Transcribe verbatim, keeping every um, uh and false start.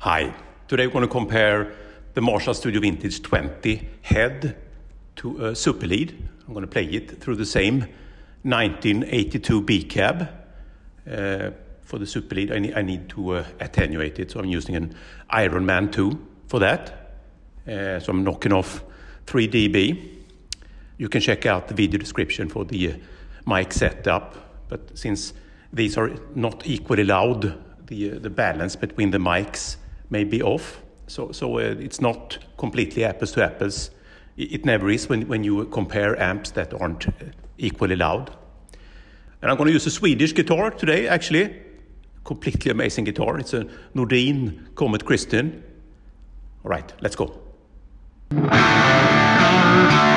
Hi, today we're going to compare the Marshall Studio Vintage twenty head to a Super Lead. I'm going to play it through the same nineteen eighty-two B cab. Uh, for the Super Lead I need, I need to uh, attenuate it, so I'm using an Iron Man two for that. Uh, so I'm knocking off three D B. You can check out the video description for the uh, mic setup, but since these are not equally loud, the, uh, the balance between the mics may be off, so so uh, it's not completely apples to apples. It, it never is when, when you compare amps that aren't uh, equally loud. And I'm going to use a Swedish guitar today, actually. Completely amazing guitar. It's a Nordin Comet Christian. All right, let's go.